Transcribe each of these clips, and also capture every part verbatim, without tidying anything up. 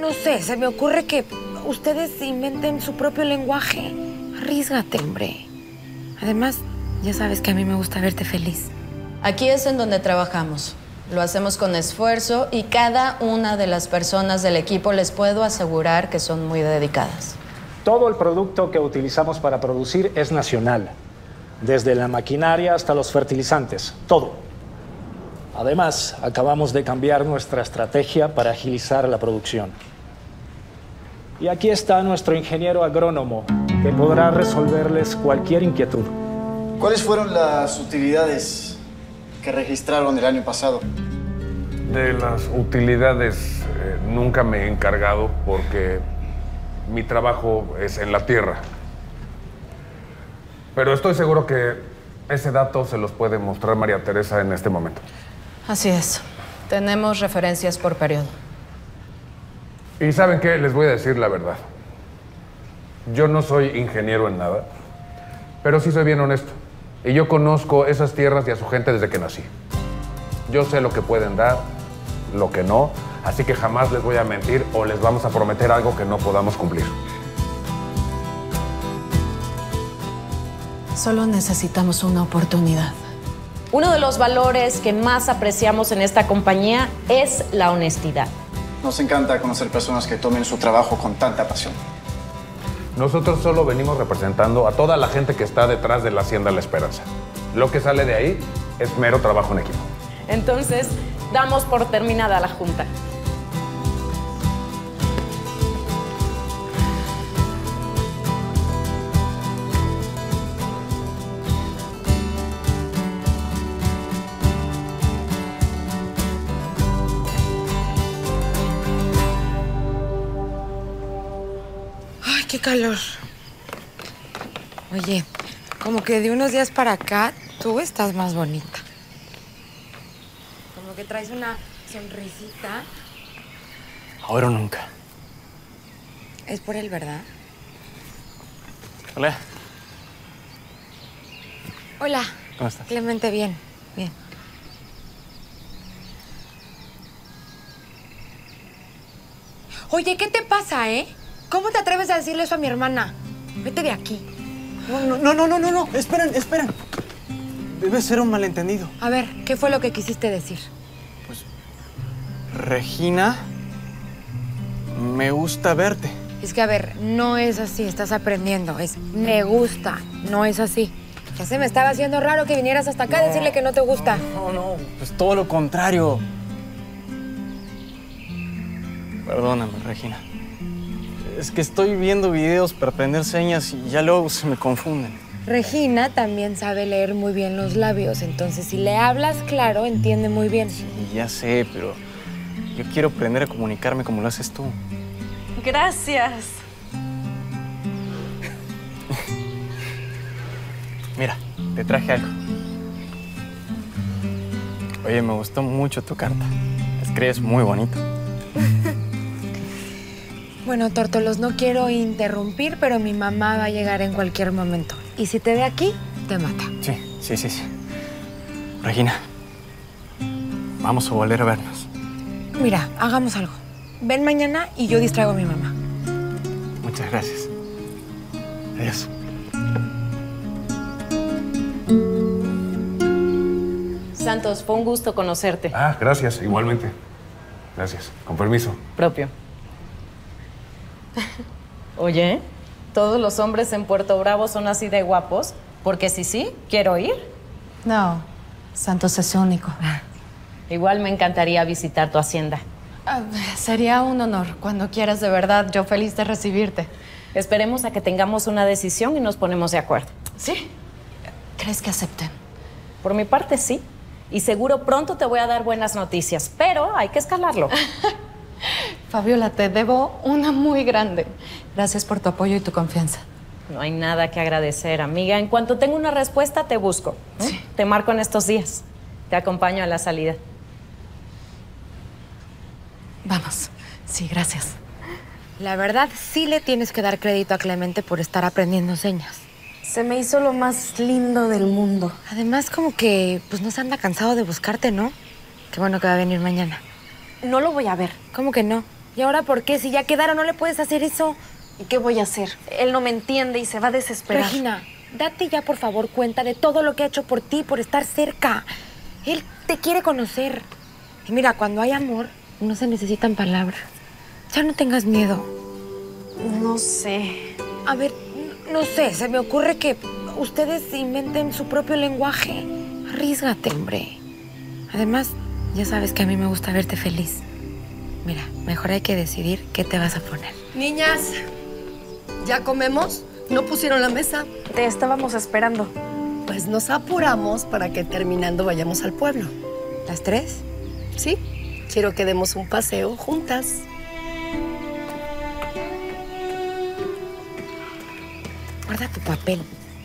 No sé, se me ocurre que ustedes inventen su propio lenguaje. Arrísgate, hombre. Además, ya sabes que a mí me gusta verte feliz. Aquí es en donde trabajamos. Lo hacemos con esfuerzo y cada una de las personas del equipo les puedo asegurar que son muy dedicadas. Todo el producto que utilizamos para producir es nacional. Desde la maquinaria hasta los fertilizantes, todo. Además, acabamos de cambiar nuestra estrategia para agilizar la producción. Y aquí está nuestro ingeniero agrónomo, que podrá resolverles cualquier inquietud. ¿Cuáles fueron las utilidades que registraron el año pasado? De las utilidades eh, nunca me he encargado porque mi trabajo es en la tierra. Pero estoy seguro que ese dato se los puede mostrar María Teresa en este momento. Así es. Tenemos referencias por periodo. Y ¿saben qué? Les voy a decir la verdad. Yo no soy ingeniero en nada, pero sí soy bien honesto. Y yo conozco esas tierras y a su gente desde que nací. Yo sé lo que pueden dar, lo que no, así que jamás les voy a mentir o les vamos a prometer algo que no podamos cumplir. Solo necesitamos una oportunidad. Uno de los valores que más apreciamos en esta compañía es la honestidad. Nos encanta conocer personas que tomen su trabajo con tanta pasión. Nosotros solo venimos representando a toda la gente que está detrás de la Hacienda La Esperanza. Lo que sale de ahí es mero trabajo en equipo. Entonces, damos por terminada la junta. ¡Qué calor! Oye, como que de unos días para acá, tú estás más bonita. Como que traes una sonrisita. Ahora o nunca. Es por él, ¿verdad? Hola. Hola. ¿Cómo estás? Clemente, bien, bien. Oye, ¿qué te pasa, eh? ¿Cómo te atreves a decirle eso a mi hermana? Vete de aquí. No, no, no, no, no, no. Esperen, esperen. Debe ser un malentendido. A ver, ¿qué fue lo que quisiste decir? Pues, Regina, me gusta verte. Es que, a ver, no es así, estás aprendiendo. Es me gusta, no es así. Ya se me estaba haciendo raro que vinieras hasta acá no, a decirle que no te gusta. No, no, pues todo lo contrario. Perdóname, Regina. Es que estoy viendo videos para aprender señas y ya luego se me confunden. Regina también sabe leer muy bien los labios, entonces si le hablas claro, entiende muy bien. Sí, ya sé, pero yo quiero aprender a comunicarme como lo haces tú. Gracias. Mira, te traje algo. Oye, me gustó mucho tu carta. Escribes muy bonito. Bueno, Tórtolos, no quiero interrumpir, pero mi mamá va a llegar en cualquier momento. Y si te ve aquí, te mata. Sí, sí, sí, sí. Regina, vamos a volver a vernos. Mira, hagamos algo. Ven mañana y yo distraigo a mi mamá. Muchas gracias. Adiós. Santos, fue un gusto conocerte. Ah, gracias, igualmente. Gracias. Con permiso. Propio. Oye, ¿todos los hombres en Puerto Bravo son así de guapos? Porque si sí, quiero ir. No, Santos es único. Igual me encantaría visitar tu hacienda. Ah, sería un honor. Cuando quieras, de verdad, yo feliz de recibirte. Esperemos a que tengamos una decisión y nos ponemos de acuerdo. ¿Sí? ¿Crees que acepten? Por mi parte, sí. Y seguro pronto te voy a dar buenas noticias, pero hay que escalarlo. Fabiola, te debo una muy grande. Gracias por tu apoyo y tu confianza. No hay nada que agradecer, amiga. En cuanto tenga una respuesta, te busco. ¿eh? Sí. Te marco en estos días. Te acompaño a la salida. Vamos. Sí, gracias. La verdad, sí le tienes que dar crédito a Clemente por estar aprendiendo señas. Se me hizo lo más lindo del mundo. Además, como que pues no se anda cansado de buscarte, ¿no? Qué bueno que va a venir mañana. No lo voy a ver. ¿Cómo que no? ¿Y ahora por qué? Si ya quedaron, no le puedes hacer eso. ¿Y qué voy a hacer? Él no me entiende y se va a desesperar. Regina, date ya, por favor, cuenta de todo lo que ha hecho por ti, por estar cerca. Él te quiere conocer. Y mira, cuando hay amor, no se necesitan palabras. Ya no tengas miedo. No sé. A ver, no sé, se me ocurre que ustedes inventen su propio lenguaje. Arrísgate, hombre. Además, ya sabes que a mí me gusta verte feliz. Mira, mejor hay que decidir qué te vas a poner. Niñas, ¿ya comemos? ¿No pusieron la mesa? Te estábamos esperando. Pues nos apuramos para que terminando vayamos al pueblo. ¿Las tres? Sí, quiero que demos un paseo juntas. Guarda tu papel.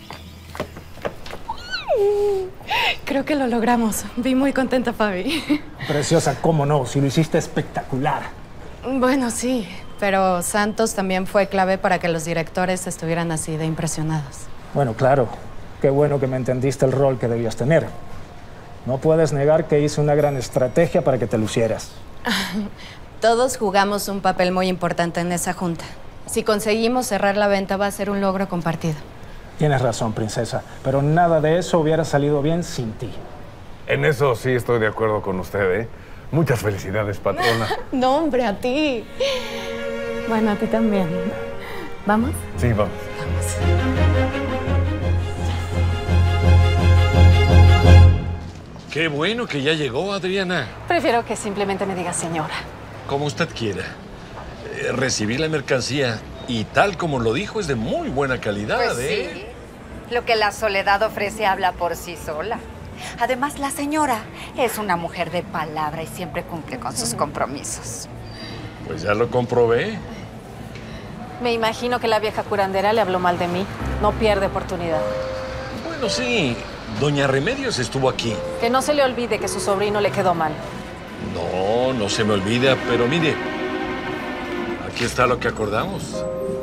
Creo que lo logramos. Vi muy contenta, Fabi. Preciosa, cómo no, si lo hiciste espectacular. Bueno, sí, Pero Santos también fue clave para que los directores estuvieran así de impresionados. Bueno, claro. Qué bueno que me entendiste el rol que debías tener. No puedes negar que hice una gran estrategia para que te lucieras. Todos jugamos un papel muy importante en esa junta. Si conseguimos cerrar la venta, va a ser un logro compartido. Tienes razón, princesa, pero nada de eso hubiera salido bien sin ti. En eso sí estoy de acuerdo con usted, ¿eh? Muchas felicidades, patrona. No, hombre, a ti. Bueno, a ti también. ¿Vamos? Sí, vamos. Qué bueno que ya llegó, Adriana. Prefiero que simplemente me digas señora. Como usted quiera. Eh, recibí la mercancía y tal como lo dijo, es de muy buena calidad, Pues ¿eh? sí. Lo que la Soledad ofrece habla por sí sola. Además, la señora es una mujer de palabra y siempre cumple con sus compromisos. Pues ya lo comprobé. Me imagino que la vieja curandera le habló mal de mí. No pierde oportunidad. Bueno, sí. Doña Remedios estuvo aquí. Que no se le olvide que su sobrino le quedó mal. No, no se me olvida, pero mire, aquí está lo que acordamos.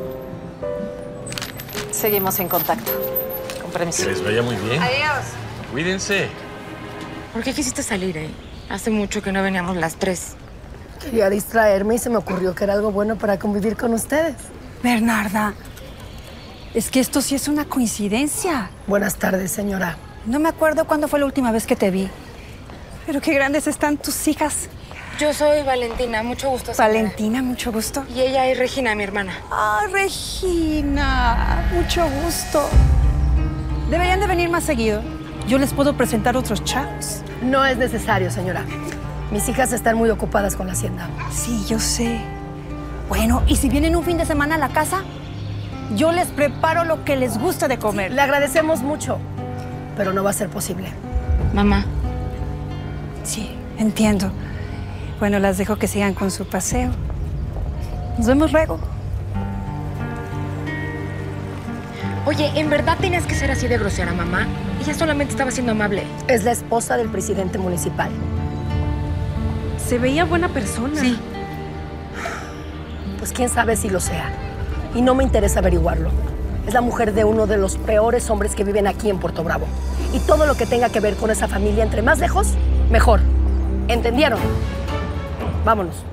Seguimos en contacto. Con permiso. Que les vaya muy bien. Adiós. Cuídense. ¿Por qué quisiste salir, eh? Hace mucho que no veníamos las tres. Quería distraerme y se me ocurrió que era algo bueno para convivir con ustedes. Bernarda, es que esto sí es una coincidencia. Buenas tardes, señora. No me acuerdo cuándo fue la última vez que te vi. Pero qué grandes están tus hijas. Yo soy Valentina, mucho gusto, señora. Valentina, mucho gusto. Y ella es Regina, mi hermana. Ah, Regina, mucho gusto. Deberían de venir más seguido. Yo les puedo presentar otros chavos. No es necesario, señora. Mis hijas están muy ocupadas con la hacienda. Sí, yo sé. Bueno, ¿y si vienen un fin de semana a la casa? Yo les preparo lo que les gusta de comer. Sí, le agradecemos mucho, pero no va a ser posible. Mamá. Sí, entiendo. Bueno, las dejo que sigan con su paseo. Nos vemos luego. Oye, ¿en verdad tenías que ser así de grosera, mamá? Ella solamente estaba siendo amable. Es la esposa del presidente municipal. Se veía buena persona. Sí. Pues quién sabe si lo sea. Y no me interesa averiguarlo. Es la mujer de uno de los peores hombres que viven aquí en Puerto Bravo. Y todo lo que tenga que ver con esa familia, entre más lejos, mejor. ¿Entendieron? Vámonos.